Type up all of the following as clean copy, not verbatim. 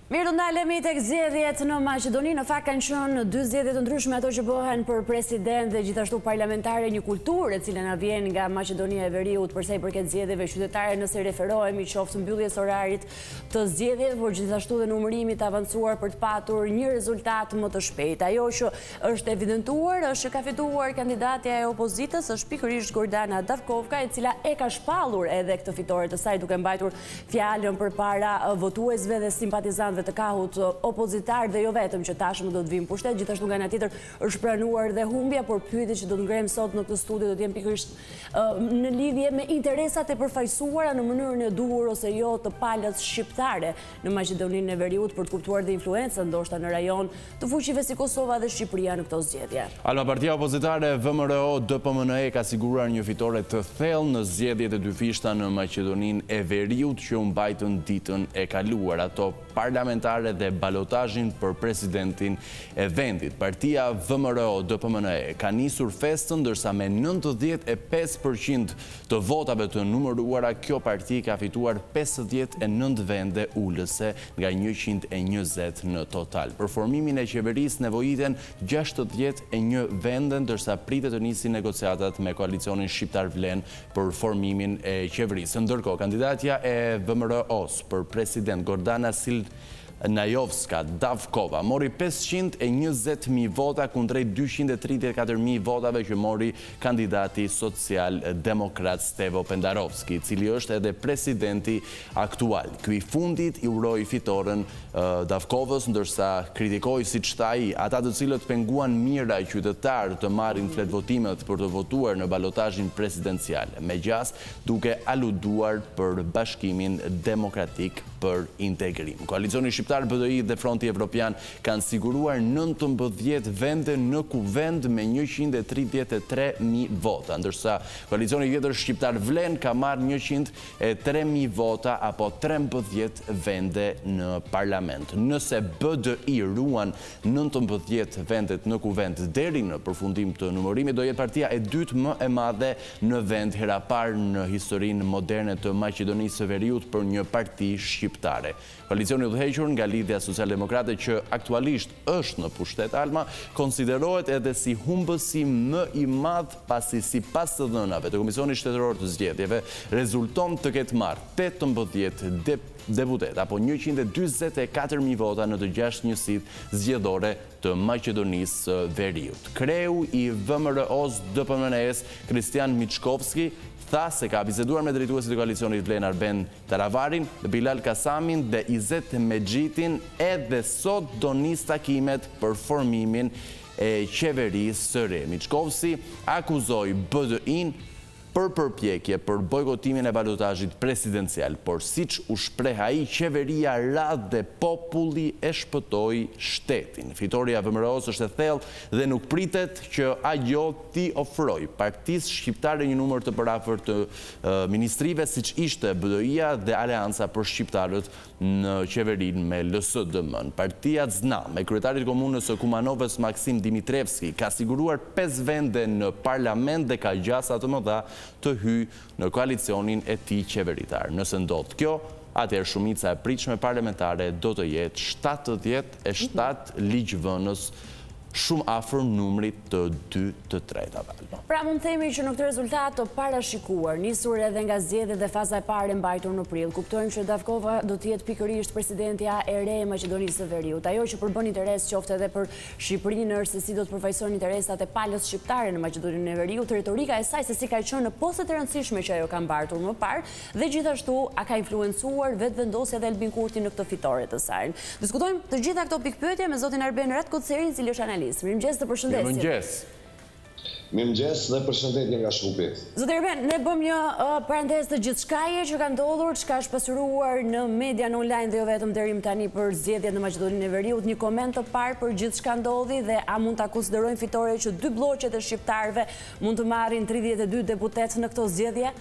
Mirë, do ndalemi tek zgjedhjet në Maqedoni. Në fakt kanë qenë dy zgjedhje të ndryshme, ato që bëhen për president dhe gjithashtu parlamentare, një kulturë e cila na vjen nga Maqedonia e Veriut për sa i përket zgjedhjeve qytetare, nëse referohemi qoftë mbylljes orarit të zgjedhjeve, por gjithashtu dhe numërimit të avancuar për të patur një rezultat më të shpejt. Ajo që është evidentuar është që ka fituar kandidatja e opozitës, është pikërisht Gordana Davkovka, e cila e ka shpallur edhe këtë fitore të saj duke mbajtur fjalën përpara votuesve dhe simpatizantëve të kahut opozitar, dhe jo vetëm që tashmë do të vijmë pushtet, gjithashtu nga ana tjetër është pranuar dhe humbja, por pyetjet që do të ngrem sot në këtë studio do të jenë pikërisht në lidhje me interesat e përfaqësuara në mënyrën e duhur ose jo të palës shqiptare në Maqedoninë e Veriut, për të kuptuar dhe influencën ndoshta në rajon të fuqive si Kosova dhe Shqipëria në këto zgjedhje. Alma, partia opozitare VMRO DPMNE ka siguruar një fitore të thellë në zgjedhjet e dyfishta në Maqedoninë e Veriut që u mbajtën ditën e kaluar, ato parlamentare dhe balotazhin për presidentin e vendit. Partia VMRO DPMNE ka nisur festën, ndërsa me 95% të votave të numëruara, kjo parti ka fituar 59 vende ulëse nga 120 në total. Për formimin e qeverisë nevojiten 61 vende, ndërsa pritet të nisin negociatat me koalicionin Shqiptar Vlen për formimin e qeverisë. Ndërkohë, kandidatja e VMRO-s për president Gordana Najovska Davkova mori 520.000 vota kundrejt 234.000 votave që mori kandidati social-demokrat Stevo Pendarovski, i cili është edhe presidenti aktual. Ky i fundit i uroi fitoren Davkovës, ndërsa kritikoi, siç tha ai, ata të cilët penguan mira qytetar të marrin fletvotimet për të votuar në balotazhin presidencial, megjithas duke aluduar për Bashkimin Demokratik për Integrim. Koalicioni Shqiptar BDI dhe Fronti Evropian kanë siguruar 19 vende në kuvend me 133.000 vota, ndërsa koalicioni tjetër Shqiptar Vlen ka marrë 103.000 vota apo 13 vende në parlament. Nëse BDI ruan 19 vendet në kuvend deri në përfundim të numërimit, do jetë partia e dytë më e madhe në vend, hera parë në historinë moderne të Maqedonisë së Veriut për një parti shqiptare. Koalicioni udhëhequr nga Lidhja Socialdemokrate, që aktualisht është në pushtet, Alma, konsiderohet edhe si humbësi më i madh pasi sipas të dhënave të Komisionit Shtetëror të Zgjedhjeve rezulton të ketë marrë 18 deputet apo 144.000 vota në të 6 njësitë zgjedhore të Maqedonisë së Veriut. Kreu i VMRO-s DPMNE-s, Kristian Miçkovski, tha se ka biseduar me drejtuesit e koalicionit Vlen Arben Taravarin, Bilal Kasamin dhe Izet Mexhitin, edhe sot do nis takimet për formimin e qeverisë së re. Miçkovski akuzoi BDI-n për përpjekje për bojkotimin e balotazhit presidencial, por siç u shpreh ai, qeveria ra dhe populli e shpëtoi shtetin. Fitoria VMRO-s është e thellë dhe nuk pritet që ajo t'i ofrojë partisë shqiptare një numër të përafërt të ministrive, siç ishte BDI-ja dhe Aleanca për Shqiptarët në qeverinë me LSDM-n. Partia ZNA, me kryetarit të komunës së Kumanovës Maksim Dimitrevski, ka siguruar 5 vende në parlament dhe ka gjasa të mëdha të hyjë në koalicionin e tij qeveritar. Nëse ndodh kjo, atëherë shumica e pritshme parlamentare do të jetë 77 ligjvënës, shumë afër numrit të 2 të 3. Pra mund themi që në këtë rezultat të parashikuar, nisur edhe nga zgjedhjet dhe faza e parë e mbajtur në prill, kuptojmë që Davkova do të jetë pikërisht presidentja e re e Maqedonisë së Veriut. Ajo që përbën interes qoftë edhe për Shqipërinë është se si do të përfaqësojnë interesat e palës shqiptare në Maqedoninë e Veriut, retorika e saj se si ka qenë në postet e rëndësishme që ajo ka mbartur më parë, dhe gjithashtu a ka influencuar vetvendosja dhe Albin Kurti në këtë fitore të saj. Diskutojmë të gjitha këto pikpyetje me zotin Arben Ratkotseri, i cili është analist. Mirëmëngjes dhe përshëndetje. Mirëmëngjes. Mirëmëngjes dhe përshëndetje nga Shkupit. Zotë Arben, ne bëm një parantezë të gjithçkaje që ka ndodhur, çka është pasuruar në median online dhe jo vetëm deri më tani për zgjedhjet në Maqedoninë e Veriut. Një koment të parë për gjithçka ndodhi dhe a mund ta konsiderojmë fitore që dy bloqet e shqiptarëve mund të marrin 32 deputet në këto zgjedhje?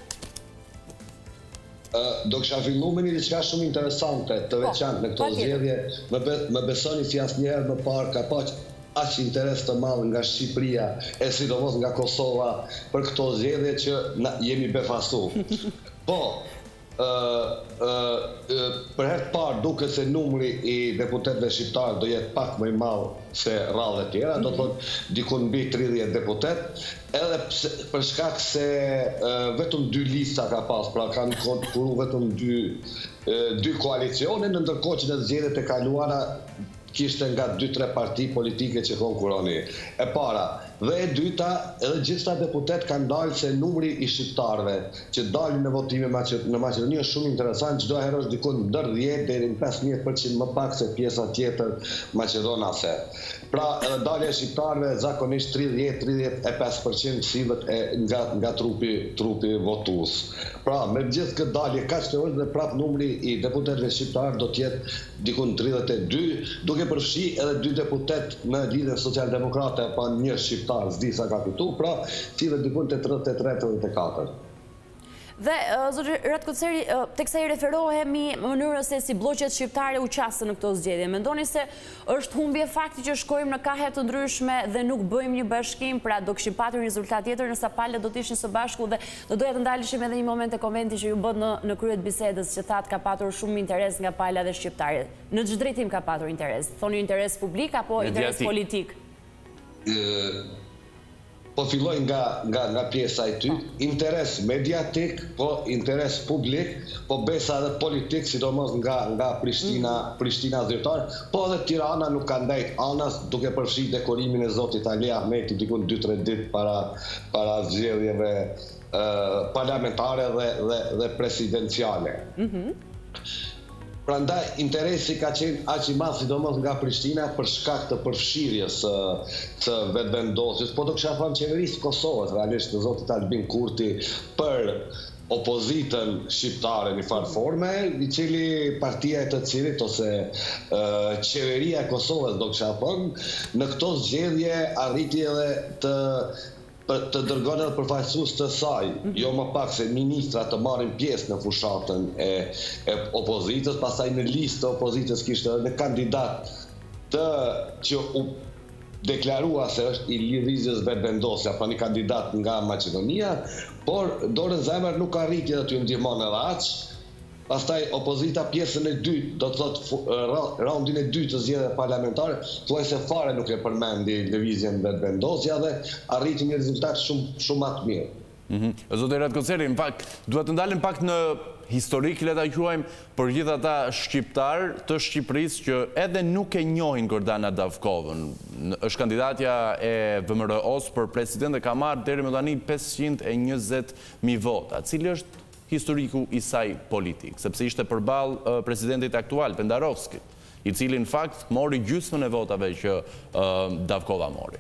Do kisha filluar me një diçka shumë interesante, të veçantë në këto zgjedhje. Më besoni si asnjëherë më parë ka pas aq interes të madh nga Shqipëria e sidomos nga Kosova për këto zgjedhje që jemi befastuar. Po, për herë të parë duke se numri i deputetëve shqiptarë do jetë pak më i madh se rradhët tjera, do thotë dikun mbi 30 deputet, edhe për shkak se vetëm 2 lista ka pas, pra kanë konkuru vetëm 2 koalicione, në ndërkohë që në zgjedhjet e kaluara kishte nga 2-3 parti politike që konkuroni. E para. Dhe e dyta, edhe gjitha deputet kanë dalë se numri i shqiptarëve që dalin në votime në Maqedoni është shumë interesant, çdo herë është dikon ndër 10 deri në 15% më pak se pjesa tjetër maqedonase. Pra, edhe dalja e shqiptarëve zakonisht 30-35% sillet nga trupi votues. Pra, me gjithë këtë dalje kaq të është dhe prap numri i deputetëve shqiptarë do të jetë dikon 32, duke përfshi edhe 2 deputet në lidhjen socialdemokrate pa një shqiptar s'di sa ka fitu, pra cilët dikun të 33-34. Dhe, zotë Ratkoceri, tek sa i referohemi mënyrës se si bloqet shqiptare u qasën në këto zgjedhje, mendoni se është humbje fakti që shkojmë në kahe të ndryshme dhe nuk bëjmë një bashkim, pra do kishim patur një rezultat tjetër nësa palët do të ishin së bashku dhe do doja të ndalishim edhe një moment e konventi që ju bët në kryet bisedës që thatë ka patur shumë interes nga pala dhe shqiptare. Në çdo drejtim ka patur interes? Thoni interes publik apo interes politik? Po filloj nga pjesa e ty, interes mediatik, po interes publik, po besa dhe politik, sidomos nga Prishtina zyrtar, po edhe Tirana nuk ka ndajt anas duke përfshi dekorimin e zotit Ali Ahmeti dikun 2-3 ditë para zgjedhjeve parlamentare dhe presidenciale. Prandaj, interesi ka qenë aq i madh sidomos nga Prishtina për shkak të përfshirjes së vetëvendosjes, po do kisha thënë qeverisë Kosovës, realisht të zotit Albin Kurti, për opozitën shqiptare në farë forme, i cili partia e të cilit ose qeveria e Kosovës, do kisha thënë, në këto zgjedhje arriti edhe të dërgon edhe përfaqësues të saj, jo më pak se ministra të marrin pjesë në fushatën e opozitës, pastaj në listë të opozitës kishte edhe në kandidat që u deklarua se është i lëvizjes vetëvendosja, pra një kandidat nga Maqedonia, por dorën zemër nuk arriti edhe t'ju ndihmon edhe aq. Pastaj opozita pjesën e dytë, do të thotë raundin e dytë të zgjedhjeve parlamentare, thuajse fare nuk e përmendi lëvizjen vetëvendosja dhe arriti një rezultat shumë më të mirë. Zotë Ratkoceri, në fakt, duhet të ndalim pak në historik, le ta quajmë, për gjithë ata shqiptar të Shqipërisë që edhe nuk e njohin Gordana Davkovën. Është kandidatja e VMRO-s për president dhe ka marrë deri më tani 520.000 vota. Cili është historiku i saj politik, sepse ishte përballë presidentit aktual, Pendarovski, i cili në fakt mori gjysmën e votave që Davkova mori.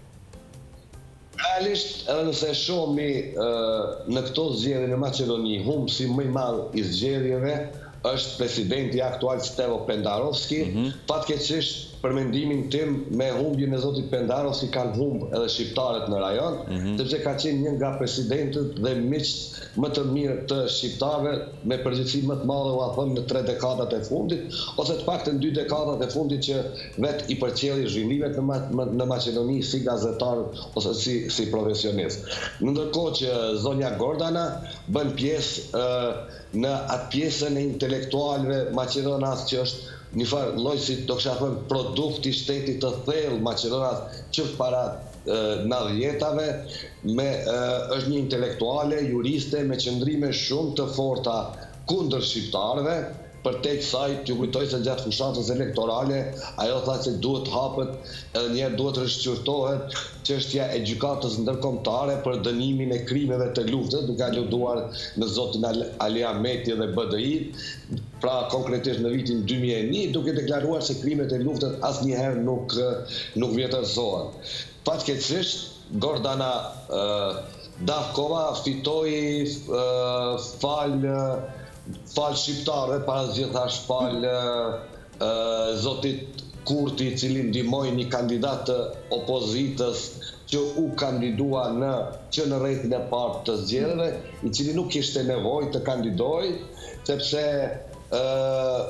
Realisht, edhe nëse shohmi në këto zgjedhje në Maqedoni, humbësi më i madh i zgjedhjeve është presidenti aktual Stevo Pendarovski. Fatkeqësisht, për mendimin tim, me humbjen e zotit Pendarovski kanë humbë edhe shqiptarët në rajon, sepse ka qenë një nga presidentët dhe miqt më të mirë të shqiptarëve, me përgjegjësi më të madhe, u them, në 3 dekadat e fundit, ose të paktën 2 dekadat e fundit që vetë i përcjelli zhvillimet në Maqedoni si gazetar ose si profesionist. Ndërkohë që zonja Gordana bën pjesë në atë pjesën e intelektualëve maqedonas që është një farë lloj, si do kisha thënë, produkt i shtetit të thellë maqedonas që para 90-tave, është një intelektuale, juriste me qëndrime shumë të forta kundër shqiptarëve, për tek saj, t'ju kujtoj se gjatë fushatës elektorale, ajo tha se duhet hapet, edhe njerë duhet rishqyrtohet çështja e gjykatës ndërkombëtare për dënimin e krimeve të luftës, duke aluduar në zotin Ali Ahmeti dhe BDI, pra konkretisht në vitin 2001, duke deklaruar se krimet e luftës asnjëherë nuk vjetërsohen. Fatkeqësisht, Gordana Davkova fitoi falë shqiptarëve, para gjithashtu falë zotit Kurti, i cili ndihmoi një kandidat të opozitës që u kandidua që në rrethin e parë të zgjedhjeve, i cili nuk kishte nevojë të kandidojë, sepse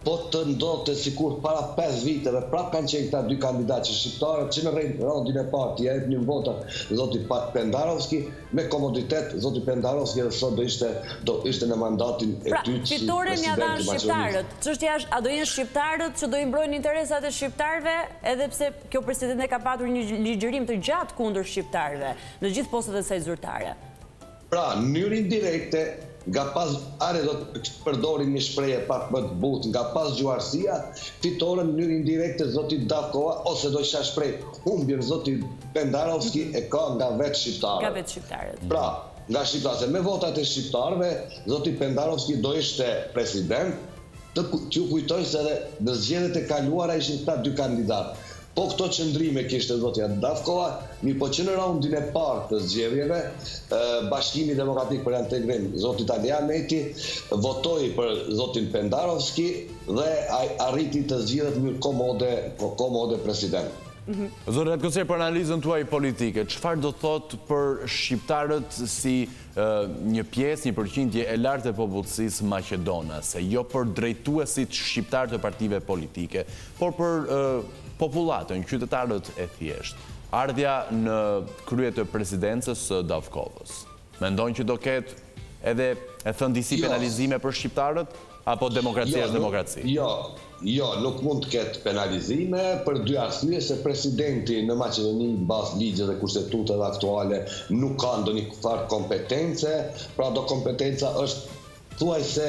po të ndodhte sikur para 5 viteve, prap kanë qenë këta dy kandidatë shqiptarë që në rondin e parë t'i jep një vota zoti Pendarovski, me komoditet zoti Pendarovski edhe sot do ishte në mandatin e dytë si fitoren ja dhanë presidenti shqiptarët. Çështja është, a do jenë shqiptarët që do i mbrojnë interesat e shqiptarëve, edhe pse kjo presidente ka patur një ligjërim të gjatë kundër shqiptarëve në gjithë postet e saj zyrtare. Pra, në mënyrë indirekte, nga pas do të përdorim një shprehje pak më të butë, nga pas gjuarësia, fitoren në mënyrë indirekte zoti Davkova, ose do isha shpreh humbjen zoti Pendarovski e ka nga vetë shqiptarët. Nga vetë shqiptarët. Pra, nga shqiptarët, me votat e shqiptarëve, zoti Pendarovski do ishte president, t'ju kujtoj se edhe në zgjedhjet e kaluara ishin këta dy kandidatë. Po këto qëndrime kishte zotja Davkova, po që në raundin e parë të zgjedhjeve, Bashkimi Demokratik për Integrim, zoti Italian Meti, votoi për zotin Pendarovski dhe arriti të zgjedhet në komode president. Zoti Ratkoçer, për analizën tuaj politike, çfarë do thotë për shqiptarët si një pjesë, një përqindje e lartë e popullsisë maqedonase, jo për drejtuesit shqiptar të partive politike, por për popullatën, qytetarët e thjesht. Ardhja në krye të presidencës së Davkovës. Mendojnë që do ketë edhe e thënë disi penalizime për shqiptarët, apo demokracia është demokraci? Jo, nuk mund të ketë penalizime për dy arsye, se presidenti në Maqedoni bazë ligjet dhe kushtetutave aktuale nuk ka ndonjë farë kompetence, pra do kompetenca është thuaj se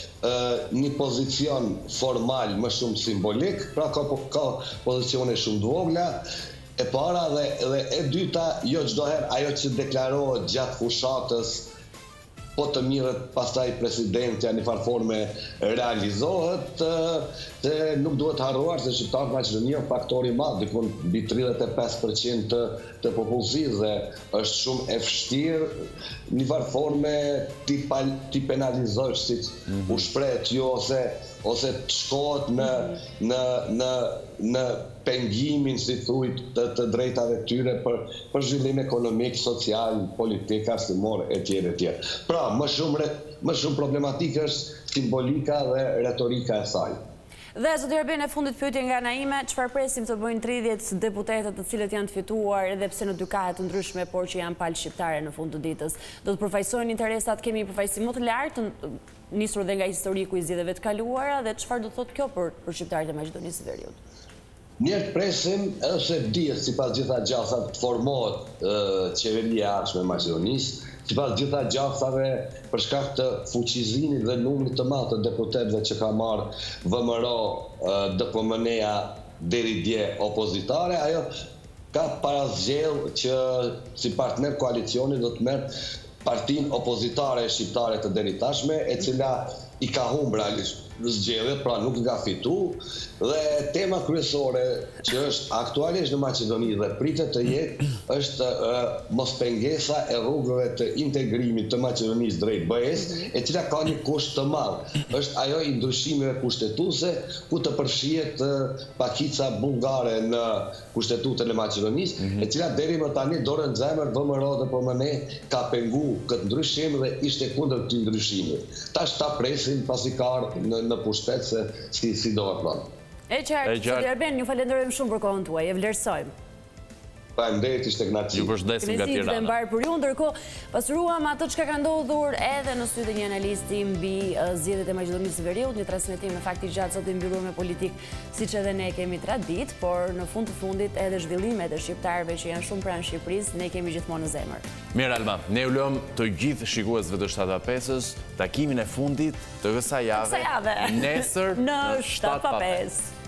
një pozicion formal më shumë simbolik, pra ka pozicione shumë të vogla, e para dhe e dyta, jo çdoherë ajo që deklarohet gjatë fushatës, po të mirët pastaj presidentja një farë forme realizohet, se nuk duhet harruar se shqiptarët Maqedonia faktori madh, diku mbi 35% të popullsisë, dhe është shumë e vështirë një farë forme ti penalizosh, siç u shprehet ju, ose të shkohet në pengimin, si thuj, të drejtave tyre për zhvillim ekonomik, social, politik, arsimor, etj. Pra, më shumë problematikë është simbolika dhe retorika e saj. Dhe, zoti Erben, e fundit pyetje nga ana ime, çfarë presim të bëjnë 30 deputetët të cilët janë të fituar edhe pse në dykahe të ndryshme, por që janë palë shqiptare në fund të ditës? Do të përfaqësojnë interesat, kemi një përfaqësim më të lartë, nisur dhe nga historiku i zgjedhjeve të kaluara, dhe çfarë do të thotë kjo për shqiptarët e Maqedonisë së Veriut? Njerë presim, edhe se dihet sipas gjitha gjasave të formohet qeveria e ardhshme e Maqedonisë, sipas gjitha gjasave për shkak të fuqizimit dhe numrit të madh të deputetëve që ka marrë VMRO DPMN-ja deri dje opozitare, ajo ka parazgjedhë që si partner koalicioni do të merr partinë opozitare shqiptare të deri tashme, e cila i ka humbur realisht në zgjedhjet, pra nuk nga fitu, dhe tema kryesore që është aktualisht në Maqedoni dhe pritet të jetë është mospengesa e rrugëve të integrimit të Maqedonisë drejt BE-s, e cila ka një kusht të madh. Është ajo i ndryshimeve kushtetuese ku të përfshihet pakica bullgare në kushtetutën e Maqedonisë, e cila deri më tani dorë në zemër VMRO dhe DPMN ka pengu këtë ndryshim dhe ishte kundër këtij ndryshimi. Tash ta presim pasi ka ardhur në pushtet se si do të thonë. E qartë, zoti Erben, ju falenderojmë shumë për kohën tuaj, e vlerësojmë. Faleminderit, ishte kënaqësi. Ju përshëndesim nga Tirana. Dhe mbar për ju, ndërkohë pasuruam atë çka ka ndodhur edhe në sy të një analisti mbi zgjedhjet e Maqedonisë së Veriut, një transmetim në fakt i gjatë sot i mbyllur me politikë, siç edhe ne kemi tradit, por në fund të fundit edhe zhvillimet e shqiptarëve që janë shumë pranë Shqipërisë, ne kemi gjithmonë në zemër. Mirë Alma, ne u lëm të gjithë shikuesve të 7:05-s takimin e fundit të kësaj jave. Nesër në 7:05.